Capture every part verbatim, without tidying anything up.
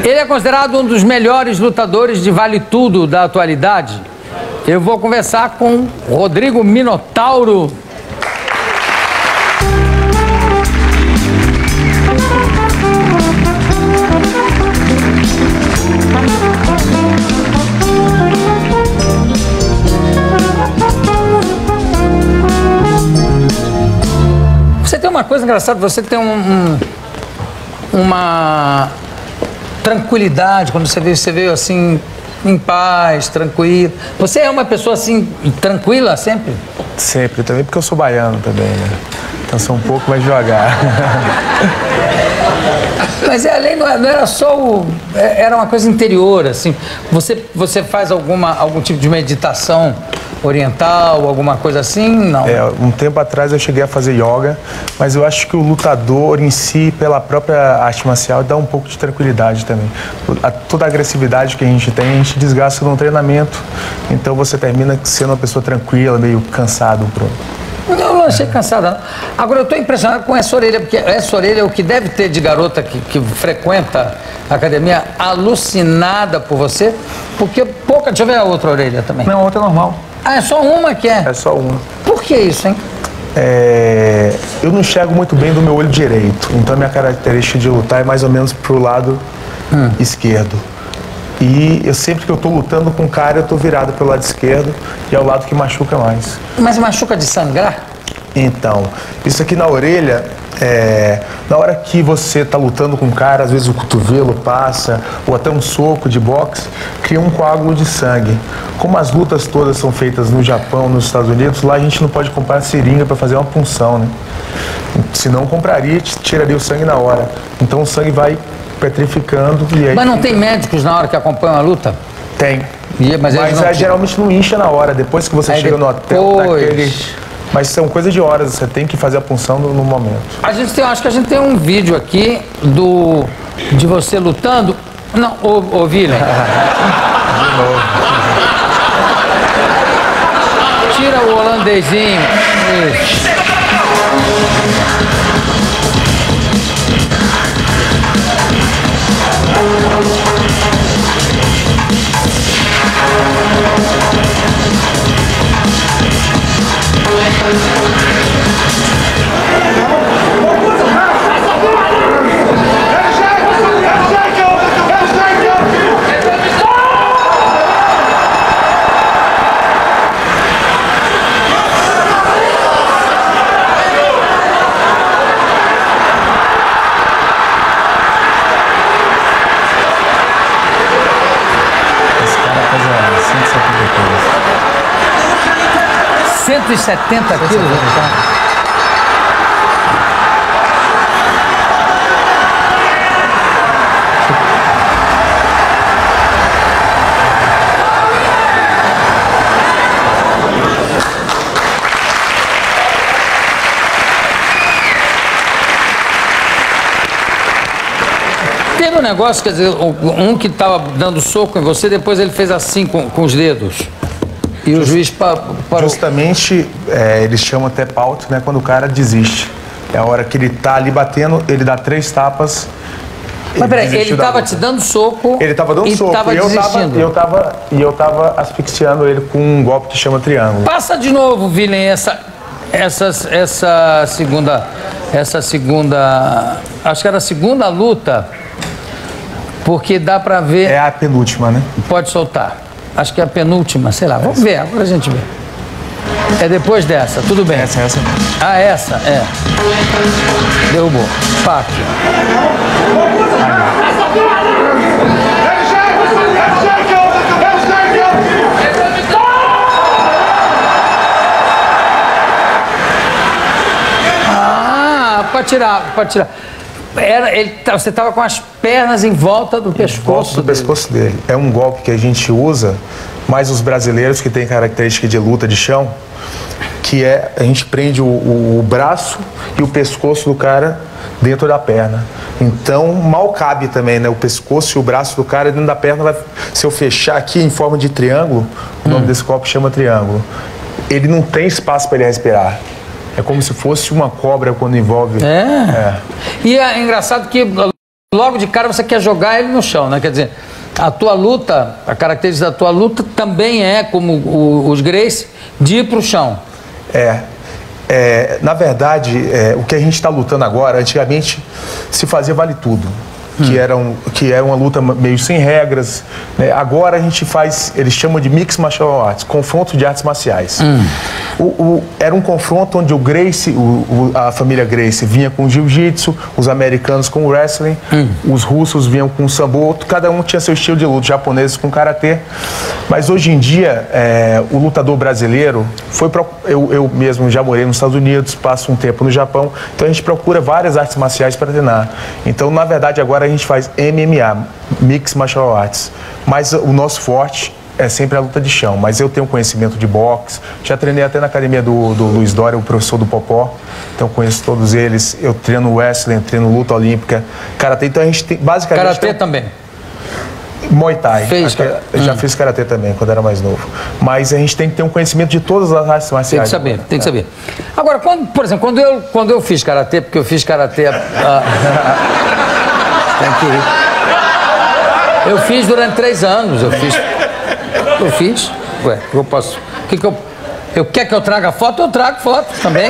Ele é considerado um dos melhores lutadores de vale tudo da atualidade. Eu vou conversar com Rodrigo Minotauro. Você tem uma coisa engraçada, você tem um, um, uma tranquilidade quando você veio, você veio assim, em paz, tranquilo. Você é uma pessoa assim, tranquila sempre? Sempre, também porque eu sou baiano também, né? Então sou um pouco mais devagar. Mas é, além, não era só o... Era uma coisa interior, assim. Você, você faz alguma, algum tipo de meditação oriental, alguma coisa assim? Não. É, um tempo atrás eu cheguei a fazer yoga, mas eu acho que o lutador em si, pela própria arte marcial, dá um pouco de tranquilidade também. A, toda a agressividade que a gente tem, a gente desgasta no treinamento. Então você termina sendo uma pessoa tranquila, meio cansado. Pronto. Eu não achei cansada, não. Agora, eu estou impressionado com essa orelha, porque essa orelha é o que deve ter de garota que, que frequenta a academia alucinada por você, porque pouca... Deixa eu ver a outra orelha também. Não, a outra é normal. Ah, é só uma que é? É só uma. Por que isso, hein? É, eu não enxergo muito bem do meu olho direito, então a minha característica de lutar é mais ou menos pro lado hum. esquerdo. E eu sempre que eu tô lutando com o cara, eu tô virado pelo lado esquerdo e é o lado que machuca mais. Mas machuca de sangrar? Então, isso aqui na orelha, é, na hora que você tá lutando com o cara, às vezes o cotovelo passa, ou até um soco de boxe, cria um coágulo de sangue. Como as lutas todas são feitas no Japão, nos Estados Unidos, lá a gente não pode comprar seringa para fazer uma punção, né? Se não compraria, tiraria o sangue na hora. Então o sangue vai petrificando e aí... Mas não tem médicos na hora que acompanham a luta? Tem. E, mas mas não... é, geralmente não incha na hora, depois que você aí chega depois... no hotel, naquele... Mas são coisa de horas, você tem que fazer a punção no, no momento. A gente tem, acho que a gente tem um vídeo aqui do, de você lutando. Não, ô, ô Vila. De novo. Tira o holandesinho. Isso. cento e setenta quilos, então. Teve um negócio, quer dizer, um que estava dando soco em você, depois ele fez assim com, com os dedos. E o juiz parou. Justamente, é, eles chamam até pauta, né, quando o cara desiste. É a hora que ele tá ali batendo, ele dá três tapas. Mas peraí, ele tava te dando soco. Ele tava dando e soco. Tava e eu desistindo. tava, eu tava, e eu tava asfixiando ele com um golpe que chama triângulo. Passa de novo, Vilen, essa, essa, essa segunda. Essa segunda. Acho que era a segunda luta. Porque dá pra ver. É a penúltima, né? Pode soltar. Acho que é a penúltima, sei lá. Vamos ver, agora a gente vê. É depois dessa, tudo bem. Essa, essa. Ah, essa, é. Derrubou. Pac. Ah, pode tirar, pode tirar. Era, ele, você estava com as pernas em volta do pescoço volta do dele. pescoço dele. É um golpe que a gente usa, mais os brasileiros que têm característica de luta de chão, que é, a gente prende o, o, o braço e o pescoço do cara dentro da perna. Então, mal cabe também, né? O pescoço e o braço do cara dentro da perna, vai, se eu fechar aqui em forma de triângulo, o nome hum. desse golpe chama triângulo. Ele não tem espaço para ele respirar. É como se fosse uma cobra quando envolve... É. é. E é engraçado que logo de cara você quer jogar ele no chão, né? Quer dizer, a tua luta, a característica da tua luta também é, como o, os Gracie, de ir pro chão. É. É, na verdade, é, o que a gente está lutando agora, antigamente se fazia vale tudo, que, hum. era, um, que era uma luta meio sem regras, né? Agora a gente faz, eles chamam de Mixed Martial Arts, confronto de artes marciais. Hum. O, o, era um confronto onde o Gracie, o, o, a família Gracie vinha com jiu-jitsu, os americanos com wrestling, hum. os russos vinham com sambo, cada um tinha seu estilo de luta, japoneses com karatê. Mas hoje em dia, é, o lutador brasileiro foi pro, eu, eu mesmo já morei nos Estados Unidos, passo um tempo no Japão, então a gente procura várias artes marciais para treinar. Então, na verdade, agora a gente faz M M A, Mixed Martial Arts, mas o nosso forte é sempre a luta de chão, mas eu tenho conhecimento de boxe, já treinei até na academia do, do Luiz Dória, o professor do Popó, então conheço todos eles, eu treino wrestling, treino luta olímpica, karatê, então a gente tem, basicamente... Karatê tem... também? Muay Thai. Fez, eu já hum. fiz karatê também, quando era mais novo. Mas a gente tem que ter um conhecimento de todas as artes marciais. Tem que saber, agora. tem que saber. Agora, quando, por exemplo, quando eu, quando eu fiz karatê, porque eu fiz karatê... Uh, tem que ir. Eu fiz durante três anos, eu fiz... Eu fiz? Ué, eu posso... Que que eu, eu quer que eu traga foto? Eu trago foto também.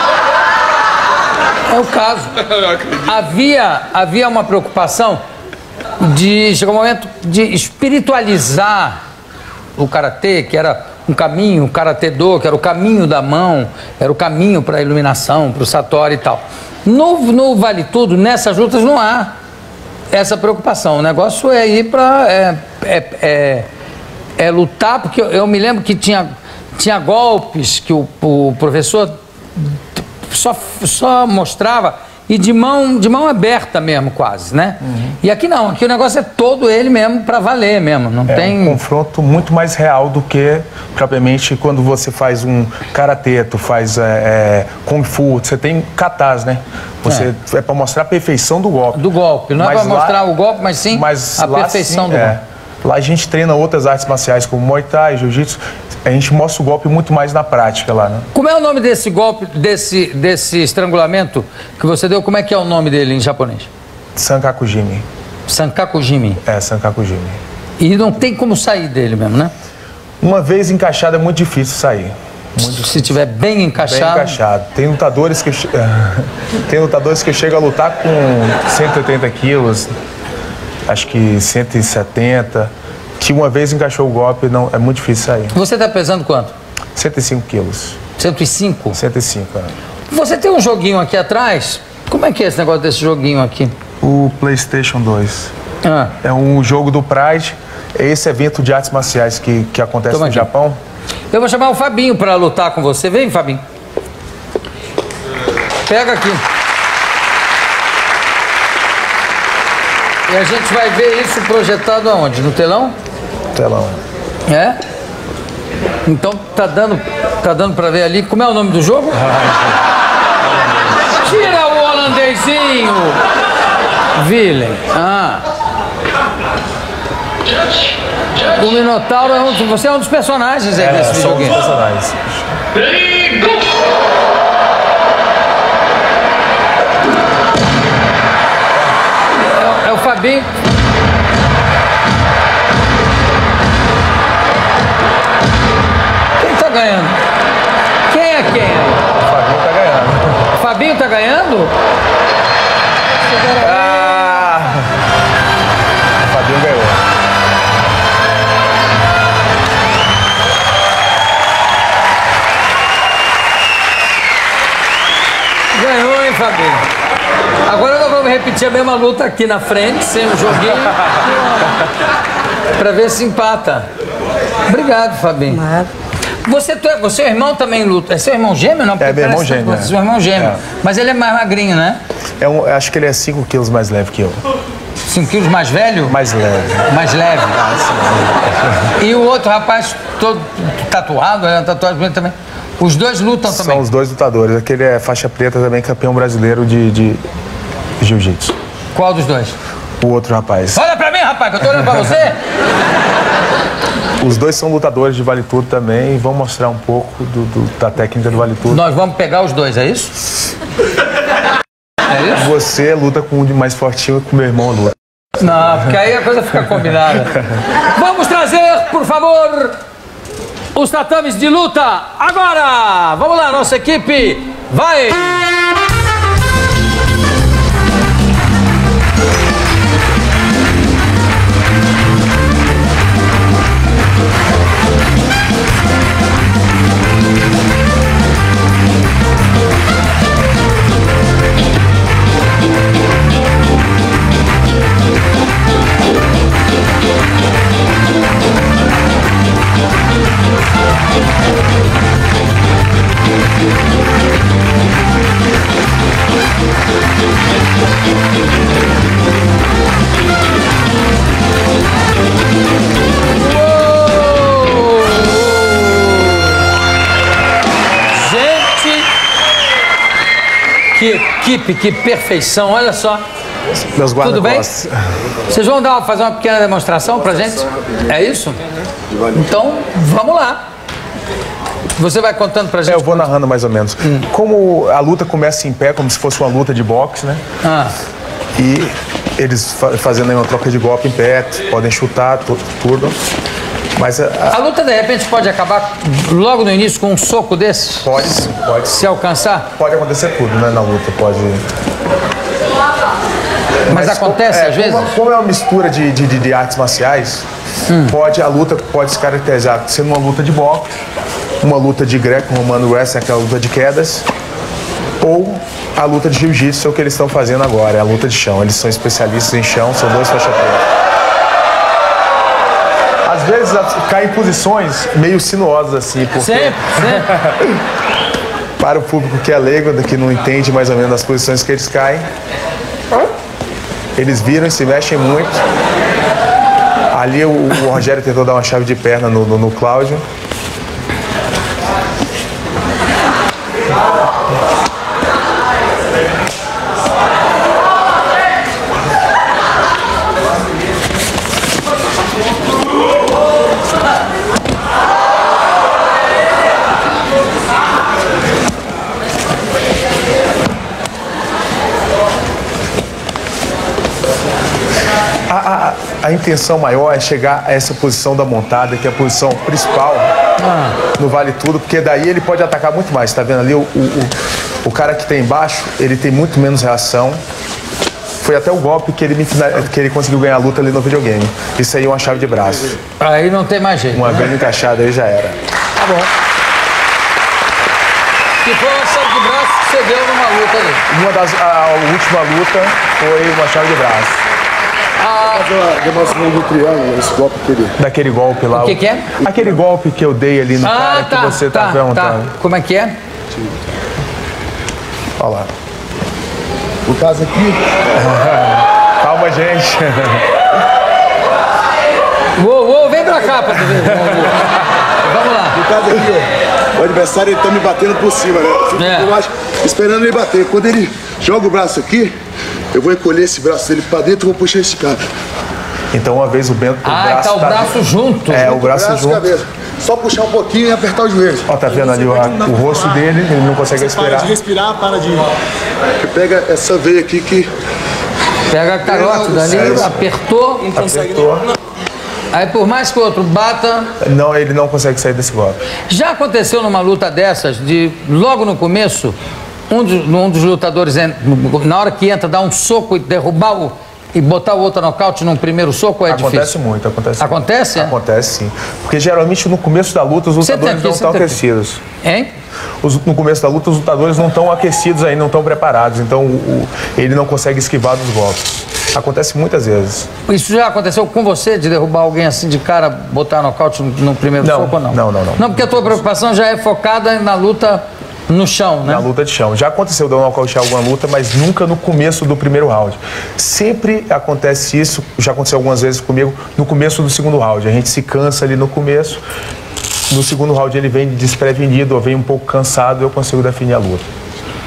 É o caso. Havia, havia uma preocupação de chegar um momento de espiritualizar o karatê, que era um caminho, o karatê do, que era o caminho da mão, era o caminho para a iluminação, para o satori e tal. No, no Vale Tudo, nessas lutas não há essa preocupação. O negócio é ir para é, é, é, é lutar, porque eu, eu me lembro que tinha, tinha golpes que o, o professor só, só mostrava e de mão, de mão aberta mesmo, quase, né? Uhum. E aqui não, aqui o negócio é todo ele mesmo para valer mesmo, não é tem... um confronto muito mais real do que, propriamente, quando você faz um karatê, tu faz é, é, kung fu, você tem katas, né? Você, é é para mostrar a perfeição do golpe. Do golpe, não mas é para mostrar o golpe, mas sim mas a perfeição sim, do é. golpe. Lá a gente treina outras artes marciais, como Muay Thai, Jiu-Jitsu. A gente mostra o golpe muito mais na prática lá, né? Como é o nome desse golpe, desse, desse estrangulamento que você deu? Como é que é o nome dele em japonês? Sankakujimi. Sankakujimi. É, Sankakujimi. E não tem como sair dele mesmo, né? Uma vez encaixado é muito difícil sair. Muito Se difícil. tiver bem encaixado... Bem encaixado. Tem lutadores que, tem lutadores que chegam a lutar com cento e oitenta quilos, acho que cento e setenta, que uma vez encaixou o golpe, não, é muito difícil sair. Você está pesando quanto? cento e cinco quilos. cento e cinco? cento e cinco, é. Você tem um joguinho aqui atrás? Como é que é esse negócio desse joguinho aqui? O PlayStation dois. Ah. É um jogo do Pride, é esse evento de artes marciais que, que acontece Toma no aqui. Japão. Eu vou chamar o Fabinho para lutar com você. Vem, Fabinho. Pega aqui. E a gente vai ver isso projetado aonde? No telão? Telão. É? Então tá dando, tá dando para ver ali. Como é o nome do jogo? Tira o holandesinho! Villain. Ah. O Minotauro é um, você é um dos personagens aí é, desse videogame. Um dos personagens. É, é o Fabinho. Quem tá ganhando? Quem é quem aí? O Fabinho tá ganhando. O Fabinho tá ganhando? Ah! O Fabinho ganhou. Ganhou, hein, Fabinho? Agora nós vamos repetir a mesma luta aqui na frente, sem o joguinho, pra ver se empata. Obrigado, Fabinho. Nada. Você, tu é, você, irmão também luta. É seu irmão gêmeo, não? É meu irmão gêmeo. É. Seu irmão gêmeo. É. Mas ele é mais magrinho, né? É um, acho que ele é cinco quilos mais leve que eu. cinco quilos mais velho? Mais leve. Mais leve. Ah, sim. E o outro rapaz todo tatuado, né? Tatuagem também. Os dois lutam também? São os dois lutadores. Aquele é faixa preta também, campeão brasileiro de, de jiu-jitsu. Qual dos dois? O outro rapaz. Olha pra mim, rapaz, que eu tô olhando pra você. Os dois são lutadores de Vale Tudo também e vão mostrar um pouco do, do, da técnica do Vale Tudo. Nós vamos pegar os dois, é isso? É isso? Você luta com o de mais fortinho e com o meu irmão luta. Não, porque aí a coisa fica combinada. Vamos trazer, por favor, os tatames de luta agora! Vamos lá, nossa equipe, vai! Que equipe, que perfeição, olha só. Meus Tudo bem? guarda-costas. Vocês vão dar, fazer uma pequena demonstração pra gente? É isso? Então, vamos lá. Você vai contando pra gente? É, eu vou narrando mais ou menos. Hum. Como a luta começa em pé, como se fosse uma luta de boxe, né? Ah. E eles fa fazendo aí uma troca de golpe em pé, podem chutar, tudo. tudo. Mas a, a... a luta, de repente, pode acabar logo no início com um soco desses? Pode, pode. Se alcançar? Pode acontecer tudo, né, na luta, pode... Mas, Mas acontece, é, às vezes? Como, como é uma mistura de, de, de artes marciais, hum. pode, a luta pode se caracterizar sendo uma luta de boxe, uma luta de greco-romano wrestling, aquela luta de quedas, ou a luta de jiu-jitsu, é o que eles estão fazendo agora, é a luta de chão. Eles são especialistas em chão, são dois faixa preta. Às vezes cai em posições meio sinuosas assim, porque... Sempre, sempre. Para o público que é leigo, que não entende mais ou menos as posições que eles caem, eles viram e se mexem muito. Ali o, o Rogério tentou dar uma chave de perna no, no, no Cláudio. A, a, a intenção maior é chegar a essa posição da montada, que é a posição principal ah. no Vale Tudo, porque daí ele pode atacar muito mais. Tá vendo ali? O, o, o cara que tem embaixo, ele tem muito menos reação. Foi até o golpe que ele, me, que ele conseguiu ganhar a luta ali no videogame. Isso aí é uma chave de braço. Aí não tem mais jeito. Uma né? bem encaixada aí já era. Tá bom. Que foi uma chave de braço que você deu numa luta ali? Uma das, a, a última luta foi uma chave de braço. Ah, demonstração do triângulo, esse golpe que ele... Daquele golpe lá. O que, que é? Aquele golpe que eu dei ali no ah, cara tá, que você tá, tá perguntando. Tá. Como é que é? Olha lá. No caso aqui... Calma, gente. Uou, uou, vem pra cá pra tu ver. Vamos lá. No caso aqui, ó, o adversário ele tá me batendo por cima, né? Eu fico é. por baixo, esperando ele bater. Quando ele joga o braço aqui, eu vou encolher esse braço dele pra dentro e vou puxar esse cara. Então, uma vez o Bento... Ah, o braço tá o braço tá... junto. É, junto, o braço, braço junto. Cabeça. Só puxar um pouquinho e apertar os joelhos. Ó, tá vendo ali o, o rosto dele, ele não consegue respirar. Para de respirar, para de... Você pega essa veia aqui que... Pega a carótida ali, é apertou. Não consegue apertou. Nem... Aí por mais que o outro bata... Não, ele não consegue sair desse golpe. Já aconteceu numa luta dessas, de logo no começo, um dos, um dos lutadores, na hora que entra, dar um soco e derrubar o... E botar o outro nocaute num primeiro soco é acontece difícil? Muito, acontece Acontece? muito. Acontece, sim. Porque geralmente no começo da luta os lutadores aqui, não estão aquecidos. Hein? Os, no começo da luta os lutadores não estão aquecidos aí, não estão preparados. Então o, o, ele não consegue esquivar dos golpes. Acontece muitas vezes. Isso já aconteceu com você, de derrubar alguém assim de cara, botar nocaute no, no primeiro não, soco ou não? Não, não, não. Não, porque a tua preocupação já é focada na luta no chão, né? Na luta de chão. Já aconteceu de eu nocautear alguma luta, mas nunca no começo do primeiro round. Sempre acontece isso, já aconteceu algumas vezes comigo, no começo do segundo round. A gente se cansa ali no começo, no segundo round ele vem desprevenido ou vem um pouco cansado, eu consigo definir a luta.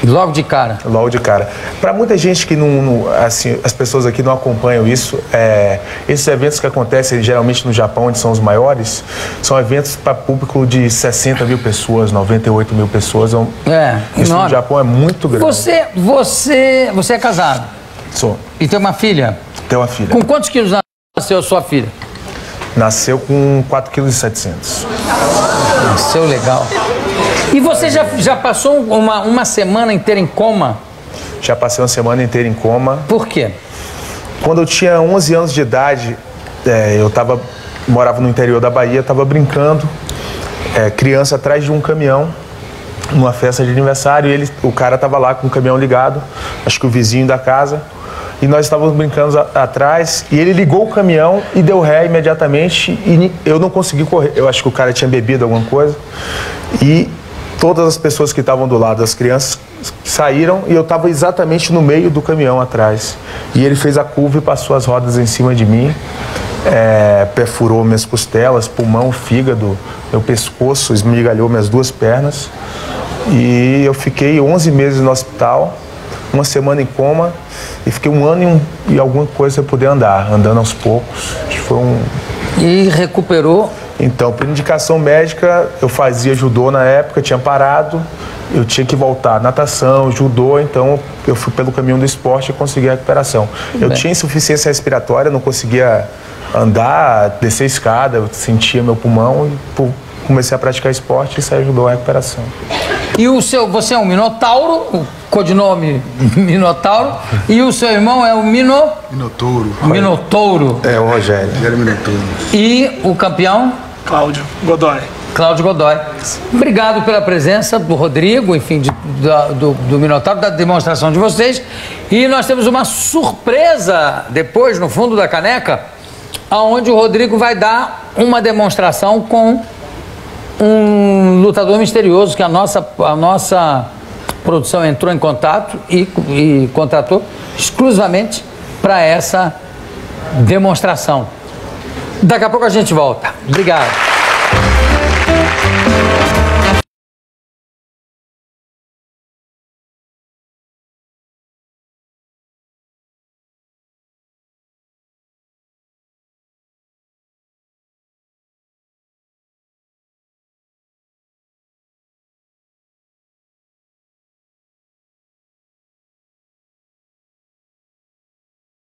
Logo de cara? Logo de cara. Para muita gente que não, não, assim, as pessoas aqui não acompanham isso, é, esses eventos que acontecem geralmente no Japão, onde são os maiores, são eventos para público de sessenta mil pessoas, noventa e oito mil pessoas. É, isso enorme. no Japão é muito grande. Você, você, você é casado? Sou. E tem uma filha? Tenho uma filha. Com quantos quilos nasceu a sua filha? Nasceu com quatro vírgula sete quilos. Nasceu legal. E você já, já passou uma, uma semana inteira em coma? Já passei uma semana inteira em coma. Por quê? Quando eu tinha onze anos de idade, é, eu tava, morava no interior da Bahia, estava brincando, é, criança atrás de um caminhão, numa festa de aniversário, e ele, o cara estava lá com o caminhão ligado, acho que o vizinho da casa, e nós estávamos brincando a, atrás, e ele ligou o caminhão e deu ré imediatamente, e eu não consegui correr. Eu acho que o cara tinha bebido alguma coisa, e todas as pessoas que estavam do lado das crianças saíram e eu estava exatamente no meio do caminhão atrás. E ele fez a curva e passou as rodas em cima de mim, é, perfurou minhas costelas, pulmão, fígado, meu pescoço, esmigalhou minhas duas pernas. E eu fiquei onze meses no hospital, uma semana em coma, e fiquei um ano e, um, e alguma coisa sem poder andar, andando aos poucos. Acho que foi um... E recuperou? Então, por indicação médica, eu fazia judô na época, tinha parado, eu tinha que voltar natação, judô, então eu fui pelo caminho do esporte e consegui a recuperação. Eu Bem. tinha insuficiência respiratória, não conseguia andar, descer a escada, eu sentia meu pulmão e pô, comecei a praticar esporte e isso ajudou a recuperação. E o seu, você é um Minotauro, o codinome Minotauro, e o seu irmão é o Mino... Minotouro. Minotouro. É, o Rogério. Rogério Minotouro. E o campeão? Cláudio Godoy. Cláudio Godoy. Obrigado pela presença do Rodrigo, enfim, de, do, do, do Minotauro, da demonstração de vocês. E nós temos uma surpresa depois, no fundo da caneca, onde o Rodrigo vai dar uma demonstração com um lutador misterioso que a nossa, a nossa produção entrou em contato e, e contratou exclusivamente para essa demonstração. Daqui a pouco a gente volta. Obrigado.